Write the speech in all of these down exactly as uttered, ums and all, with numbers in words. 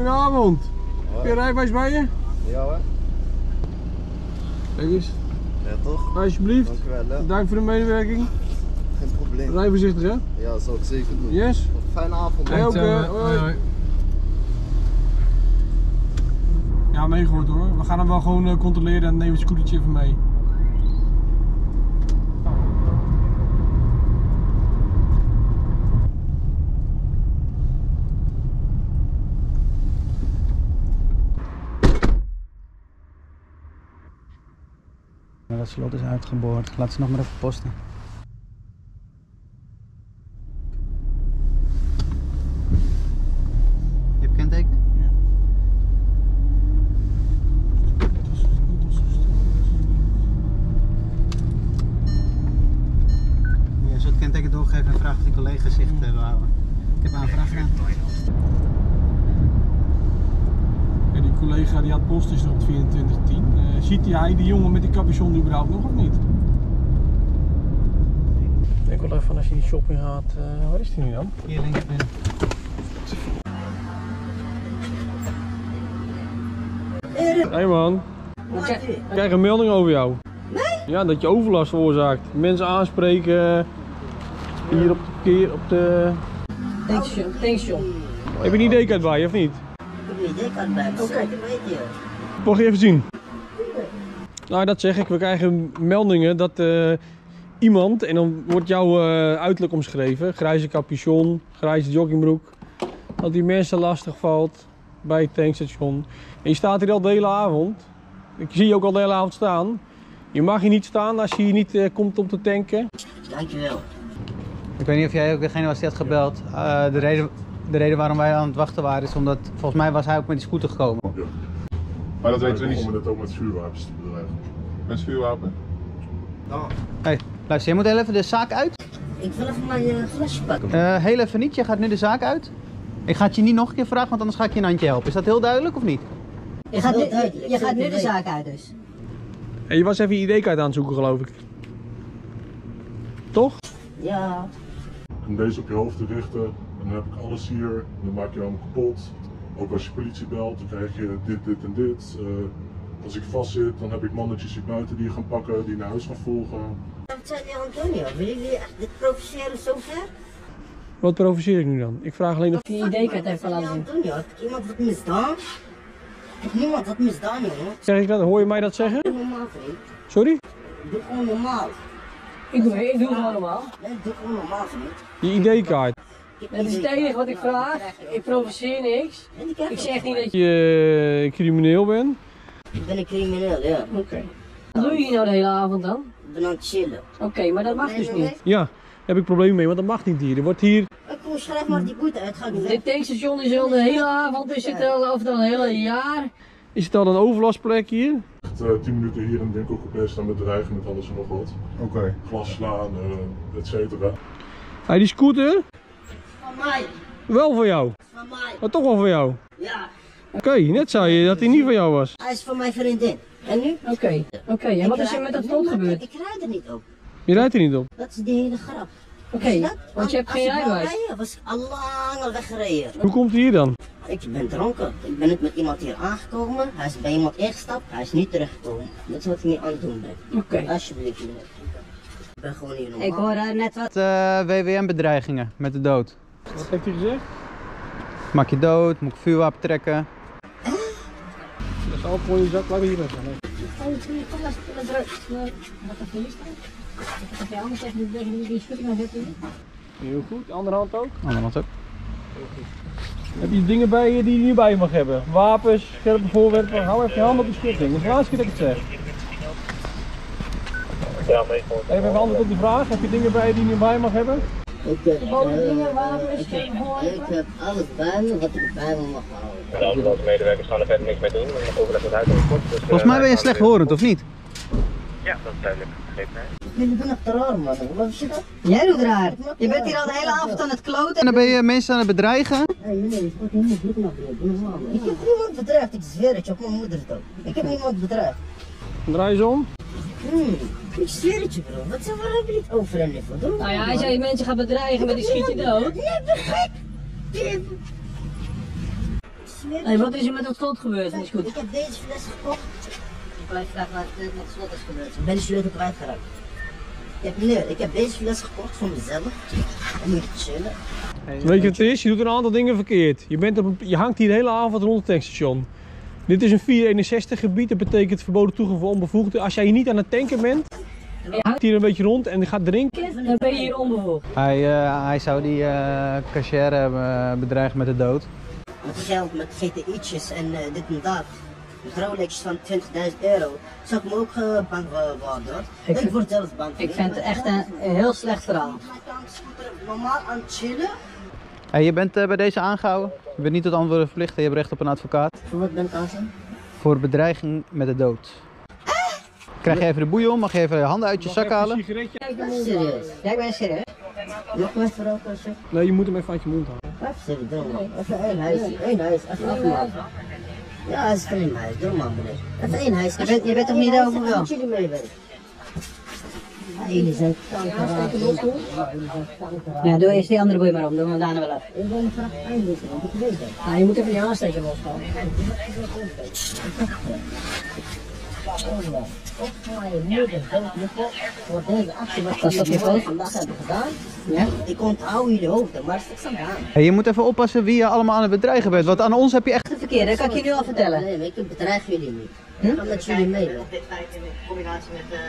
Goedenavond. Heb je een rijbewijs bij je? Ja hoor. Kijk eens. Ja toch? Alsjeblieft. Dankjewel hè. Dank voor de medewerking. Geen probleem. Rij voorzichtig hè? Ja, dat zal ik zeker doen. Yes. Fijne avond. Hey, ook, uh, hoi. Hoi. Ja, meegehoord hoor. We gaan hem wel gewoon uh, controleren en nemen het scootertje even mee. Dat slot is uitgeboord. Laat ze nog maar even posten. Je hebt kenteken? Ja. Je zult het kenteken doorgeven en vragen of die collega zich te houden. Ik heb aanvraag gedaan. Ja, die collega die aan het posten is nog op vierentwintig tien. Uh, ziet hij die jongen met die capuchon überhaupt nog of niet? Ik denk wel even als je die shopping gaat, uh, waar is die nu dan? Hier links binnen. Hé hey man, ik krijg een melding over jou. Nee? Ja, dat je overlast veroorzaakt. Mensen aanspreken hier op de parkeer, op de... Tankstation. Tankstation. Heb je een I D-kaart bij je of niet? Ik heb een I D-kaart bij me, zeker weten. Mag je even zien? Nou, dat zeg ik. We krijgen meldingen dat uh, iemand, en dan wordt jouw uh, uiterlijk omschreven, grijze capuchon, grijze joggingbroek, dat die mensen lastig valt bij het tankstation. En je staat hier al de hele avond. Ik zie je ook al de hele avond staan. Je mag hier niet staan als je hier niet uh, komt om te tanken. Dankjewel. Ik weet niet of jij ook degene was die had gebeld. Uh, de, reden, de reden waarom wij aan het wachten waren is omdat, volgens mij was hij ook met die scooter gekomen. Ja. Maar dat weten we niet. Om het ook met vuurwapens te bedrijven. Met vuurwapen? Nou. Hey, luister, je moet heel even de zaak uit. Ik wil even mijn uh, flesje pakken. Uh, heel even niet, je gaat nu de zaak uit. Ik ga het je niet nog een keer vragen, want anders ga ik je een handje helpen. Is dat heel duidelijk of niet? Je gaat nu, je, je gaat nu de zaak uit dus. En je was even je I D-kaart aan het zoeken, geloof ik. Toch? Ja. En deze op je hoofd te richten, en dan heb ik alles hier, dan maak je hem kapot. Ook als je politie belt, dan krijg je dit, dit en dit. Uh, als ik vast zit, dan heb ik mannetjes hier buiten die je gaan pakken, die naar huis gaan volgen. Wat zei die Antonio? Willen jullie echt dit provoceren zover? Wat provoceer ik nu dan? Ik vraag alleen of je I D-kaart even laten zien. Antonio, heb ik iemand wat misdaan? Heb niemand wat misdaan, jongen? Zeg ik dat? Hoor je mij dat zeggen? Doe normaal, vriend. Sorry? Doe gewoon normaal. Ik doe, ik doe gewoon normaal. Nee, doe gewoon normaal, vriend. Je I D-kaart. Dat is het enige wat ik vraag. Ik provoceer niks. Ik zeg niet dat je... Je uh, crimineel bent. Ik ben een crimineel, ja. Oké. Okay. Wat doe je hier nou de hele avond dan? Ik ben aan het chillen. Oké, okay, maar dat mag dus niet. Ja, daar heb ik problemen mee, want dat mag niet hier. Er wordt hier... Kom, schrijf maar die boete uit. Ga Dit tankstation is al de hele avond, is het al over het hele jaar. Is het al een overlastplek hier? Uh, tien minuten hier en denk ook op best aan bedreigen met alles en nog wat. Oké. Okay. Glas slaan, uh, et cetera. Hey, die scooter? Van mij. Wel voor jou? Van mij. Maar toch wel voor jou? Ja. Oké, okay, net zei je dat hij niet van jou was. Hij is van mijn vriendin. En nu? Oké. Okay. Oké, okay. en wat is er met dat slot gebeurd? Ik rijd er niet op. Je rijdt er niet op? Dat is de hele grap. Oké, okay, want je hebt geen rijbewijs. Ik was al lang al weggereden. Hoe komt hij hier dan? Ik ben dronken. Ik ben net met iemand hier aangekomen. Hij is bij iemand ingestapt. Hij is niet teruggekomen. Dat is wat ik niet aan het doen ben. Oké. Okay. Alsjeblieft. Ik ben gewoon hier normaal. Ik hoor uh, net wat. Uh, W W M-bedreigingen met de dood. Wat heeft hij gezegd? Maak je dood, moet ik vuurwapen trekken. Dat is alcohol in je zak, laten we hier even. Wat jij anders zegt, die die schutting aan zetten. Heel goed, andere hand ook? Andere hand ook. Heb je dingen bij je die je niet bij je mag hebben? Wapens, scherpe voorwerpen, hou even je hand op de schutting. Dat is de laatste keer dat ik het zeg. Ja, meegehoord. Even antwoord op de vraag, heb je dingen bij je die je niet bij je mag hebben? Ik heb, uh, wapens, ik heb alles bij me wat ik bij me mag houden. De onze medewerkers gaan er verder niks mee doen, we gaan overleg wat uit over kort. Dus, volgens mij ben je slechthorend, of niet? Ja, dat is duidelijk. Jullie doen echt raar, man. Hoe was je dat? Jij doet raar. Je bent hier al de hele avond aan het kloten. En dan ben je mensen aan het bedreigen? Nee, nee, ik word helemaal druk naar beneden. Ik heb niemand bedreigd, ik zweer het je op mijn moeder toch. Ik heb niemand bedreigd. Draai eens om. Hmm, ik zweer het je bro, wat zijn waar hebben jullie het over en voor doen? Nou ja, als jij mensen gaat bedreigen met die schiet je dood. Nee, ik ben gek! zweer Hey, wat is er met dat slot gebeurd van die Ik scooter? heb deze fles gekocht. Ik blijf vragen wat het met het slot is gebeurd. Ik ben de sleutel kwijtgeraakt. Ik heb, nee, ik heb deze fles gekocht voor mezelf. Om hier te chillen. Hey, Weet je wat het is? Je doet een aantal dingen verkeerd. Je, bent op een, je hangt hier de hele avond rond het tankstation. Dit is een vier eenenzestig gebied, dat betekent verboden toegang voor onbevoegden. Als jij hier niet aan het tanken bent, je hangt hier een beetje rond en gaat drinken. Dan ben je hier onbevoegd. Hij, uh, hij zou die uh, cashier hebben uh, bedreigd met de dood. Met geld, met G T I'tjes en uh, dit en dat. Met Rolexjes van twintigduizend euro. Zou ik me ook uh, bang worden. Ik, ik word zelfs bang. Ik vind het echt een, een heel slecht verhaal. Ik ben aan de scooter normaal aan het chillen. Hey, je bent uh, bij deze aangehouden. Je bent niet tot antwoorden verplicht en je hebt recht op een advocaat. Voor wat ben ik aan zijn? Voor bedreiging met de dood. Krijg je even de boeien om, mag je even je handen uit je zak halen? Serieus? Ja, ik ben serieus. Nog meer verroken alsjeblieft? Nee, je moet hem even uit je mond houden. Even serieus, doe maar. Even één huis, één huis, even afmaken. Ja, dat is geen huis, doe maar meneer. Even één huis. Je bent, je bent toch niet over wel? Moet jullie meewerken? Ja, jullie zijn kanker. Ja, doe eerst die andere boei maar om, doen we daarna wel af. Ik wil me graag eindigen, want ik weet dat. Nou, je moet even je aansteker loskomen. Of van je moeder doodliggen voor deze actie wat Dat is toch je fout? vandaag hebben gedaan. Ja? Ik onthoud jullie hoofden, maar het is niks aan de hand. Hey, je moet even oppassen wie je allemaal aan het bedreigen bent, want aan ons heb je echt... Het verkeerde, dat kan ik je nu al vertellen. Nee, ik bedreig jullie niet. Hm? Ik ga met jullie mee. Dit feit in combinatie met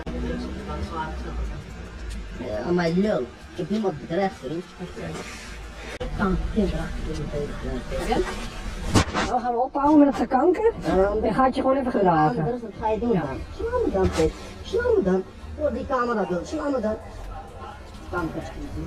de Ja, maar lul. Ik heb niemand bedreigd, vriend. Ik kan kinderen achter jullie tegen. Nou gaan we ophouden met het gekanker. En gaat je gewoon even gedragen. Anders, wat ga je doen dan? Sla me dan, Pet. Sla me dan. Voor die camera wil. Sla me dan. Kanker.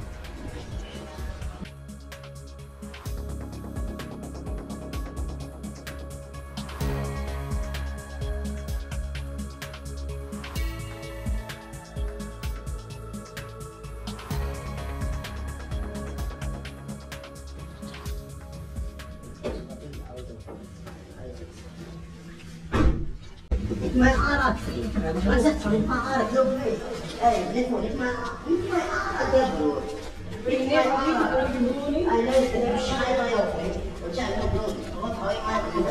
Niet mijn aanraak, vriend. Wat zegt van niet mijn aanraak? Loop mee. Hé, dit moet niet mijn niet mijn aanraak, hè, broer. Niet mijn aanraak. Hij luistert, ik bescheid aan jou, vriend. Wat jij wil doen. Wat hou je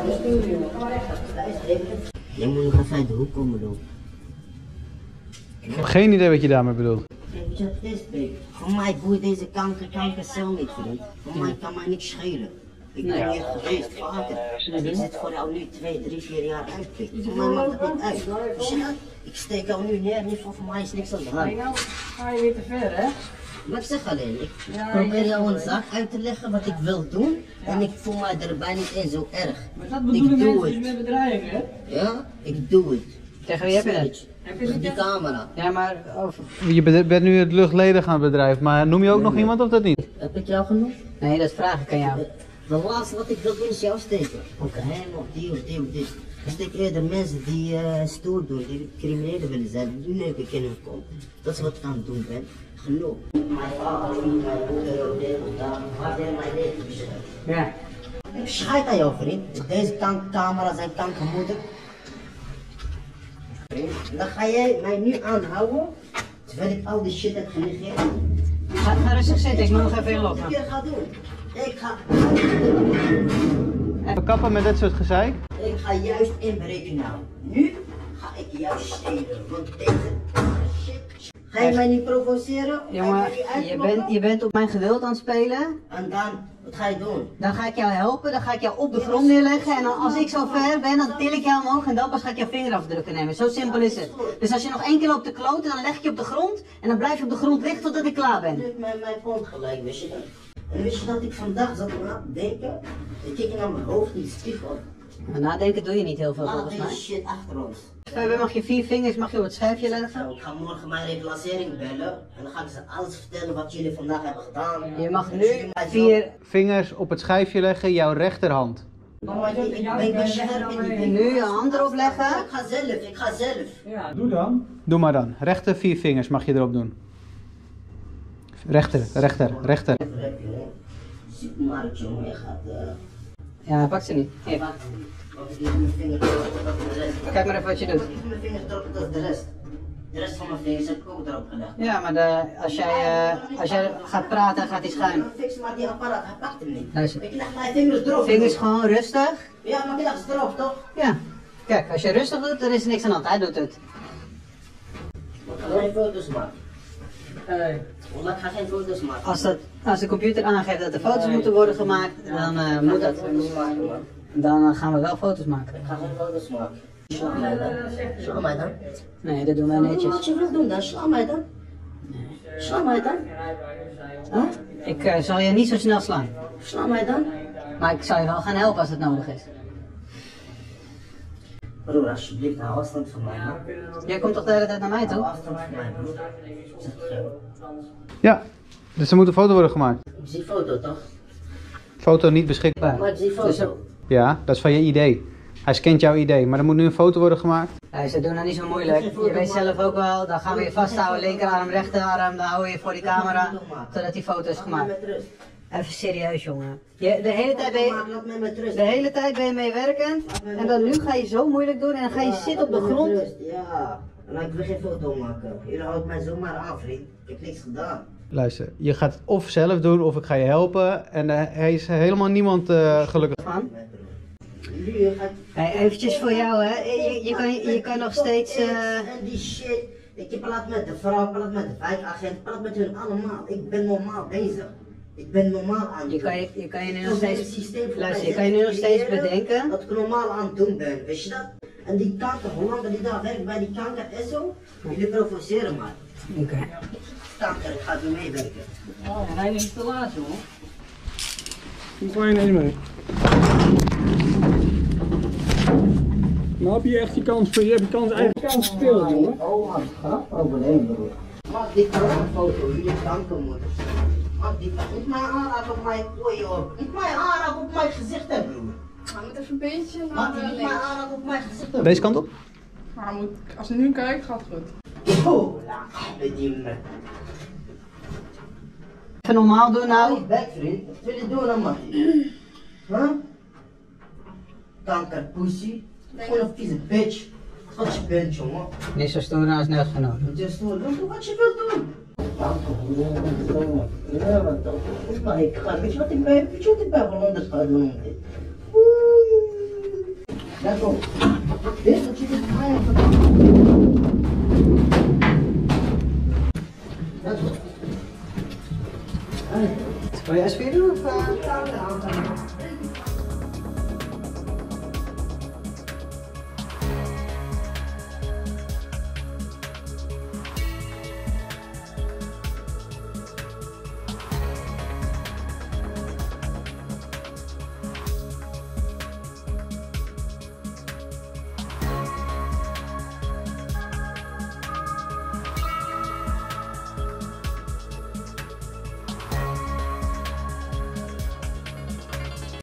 mij te doen? Je moet nog even uit de hoek komen doen. Ik heb geen idee wat je daarmee bedoelt. Weet je wat het is, babe? Voor mij boeit deze kanker kankercel niet, vriend. Voor mij kan mij niks schelen. Ik ben hier geweest, vaker. Ik zit voor jou nu twee, drie, vier jaar uit. Voor mij maakt het niet uit. Weet je dat? Ik steek jou nu neer, niet voor, voor mij is niks aan de hand. Nou, ga je weer te ver, hè? Maar ik zeg alleen, ik probeer jou een zaak uit te leggen wat ik wil doen. En ik voel mij erbij niet eens zo erg. Maar dat bedoelen Ik doe mensen het. met bedreigen, hè? Ja, ik doe het. Tegen wie heb je het? Heb je die camera? Ja, maar over. Je bent bent nu het luchtledig aan het bedrijf, maar noem je ook nog iemand of dat niet? Heb ik jou genoeg? Nee, dat vraag ik aan jou. De laatste wat ik wil doen is jou steken. Ook hem of die of die of die. Ik steek eerder mensen die uh, stoer doen, die criminelen willen zijn, die neuken in hun kont. Dat is wat ik aan het doen ben. Genoeg. Mijn vader, mijn moeder, dit of dat. Waar zijn mijn leven? Ja. Ik scheid aan jou, vriend. Deze kan camera zijn kankermoeder. Vriend, dan ga jij mij nu aanhouden, terwijl ik al die shit heb genegeerd. Ga, ga rustig zitten, ik moet nog even inloggen. Wat ik ga doen? Ik ga... We kappen met dit soort gezeik. Ik ga juist inbreken nou. Nu ga ik jou stelen, want deze shit... Ga je mij niet provoceren? Jongen, Ga je mij niet je uitkloppen? bent, je bent op mijn geduld aan het spelen. En dan, wat ga je doen? Dan ga ik jou helpen, dan ga ik jou op de grond neerleggen. En dan, als ik zo ver ben, dan til ik jou omhoog en dan pas ga ik jouw vingerafdrukken nemen. Zo simpel is het. Dus als je nog één keer loopt te kloten, dan leg ik je op de grond. En dan blijf je op de grond liggen totdat ik klaar ben. Nu heeft mij mijn pond gelijk, wist je dat? En wist je dat ik vandaag zat na te denken? Ik keek naar mijn hoofd in de spiegel. Maar nadenken doe je niet heel veel Laat volgens deze mij. shit achter ons. Verder mag je vier vingers, mag je op het schijfje leggen. Ik ga morgen mijn revelassering bellen en dan ga ik ze alles vertellen wat jullie vandaag hebben gedaan. Je mag En nu jullie mij vier, Vingers op het schijfje leggen, jouw rechterhand. zo- Mama, ik ik ben beschermd in die nu je hand erop leggen. Ik ga zelf, ik ga zelf. Doe maar dan. Rechter vier vingers mag je erop doen. Rechter, rechter, rechter. Supermarkt, jongen, je gaat... Uh, Ja, pak ze niet. Hier. wacht, wacht, ik even mijn vingers drukken als de rest. Kijk maar even wat je doet. Ik even mijn vingers drukken als de rest. De rest van mijn vingers heb ik ook erop gelegd. Ja, maar de, als, jij, uh, als jij gaat praten, gaat hij schuin. Fix maar die apparaat, hij pakt hem niet. Luister. Ik leg mijn vingers erop. Vingers gewoon rustig. Ja, maar ik leg ze erop, toch? Ja. Kijk, als je rustig doet, dan is er niks aan de hand. Hij doet het. Ik ga geen foto's maken. Nee. Ik ga geen foto's maken. Als, dat, als de computer aangeeft dat er foto's moeten worden gemaakt, dan uh, moet dat. Dan uh, gaan we wel foto's maken. Ik ga geen foto's maken. Sla mij dan. Sla mij dan. Nee, dat doen wij netjes. Wat je wil doen dan, sla mij dan. Sla mij dan. Huh? Ik uh, zal je niet zo snel slaan. Sla mij dan. Maar ik zal je wel gaan helpen als het nodig is. Broer, alsjeblieft, hou afstand van mij, man. Jij komt toch de hele tijd naar mij toe? Hou afstand van mij, broer. Zeg het zo. Ja, dus er moet een foto worden gemaakt. Ik zie foto, toch? Foto niet beschikbaar. Maar ik zie Dus, foto. Ja, dat is van je I D. Hij scant jouw I D, maar er moet nu een foto worden gemaakt. ja, ze doen dat niet zo moeilijk. Je weet zelf ook wel, dan gaan we je vasthouden, linkerarm, rechterarm, dan hou je je voor die camera, zodat die foto is gemaakt. Met rust. Even serieus, jongen. Je, de, hele tijd ben je, Laat mij met rust. de hele tijd ben je meewerkend en dan nu ga je zo moeilijk doen en dan ga je zitten op de grond. Ja, en ik wil geen foto maken. Jullie houden mij zomaar aan, vriend. Ik heb niks gedaan. Luister, je gaat het of zelf doen of ik ga je helpen. En er is helemaal niemand uh, gelukkig. Van? Nu gaat... Hey, eventjes voor jou, hè. Je, je, kan, je kan nog steeds... Uh... En die shit. Ik praat met de vrouw, praat met de wijkagent, praat met hun allemaal. Ik ben normaal bezig. Ik ben normaal aan het Je doen. kan je, je, kan je nu nog Dus steeds... het systeem voor Luister, mij je kan je nu nog steeds creëren bedenken... dat ik normaal aan het doen ben, weet je dat? En die kanker, hoe lang die daar werkt bij die kanker en zo, jullie provoceren maar. Oké. Okay. Kanker, ik ga weer meewerken. Oh, hij is niet te laat, jongen. Hoe ga je ineens mee? Nou heb je echt je kans, je hebt je kans, eigen kans gespeeld, jongen. Oh man, grap probleem, broer. Maak die kankerfoto, jullie kankermoeders. Maak die kanker. Niet mijn aanraken op mijn oei hoor. Niet mijn aanraken op mijn gezicht, hè, broer. Maar moet even een beetje naar Maak die uh, niet mijn links. aanraken op mijn gezicht, hè, Deze kant op? Maar moet, als hij nu kijkt, gaat het goed. Oh, ja, met die man. Even normaal doen Hou nou. je bek, vriend. Wat wil je doen dan, Mattie? Huh? Kankerpoesie. Gewoon een vieze bitch. Wat je bent, jongen. Niet zo stoer als net genomen. Moet je stoer doen, doe wat je wilt doen. Ja, wat dan? Maar ik ga, weet je wat ik ben, weet je wat ik bij Hollanders ga doen om dit? Let op. Dit is wat je dit ga je Let op. Wil je S vier doen of... Uh... Ja, ja, ja.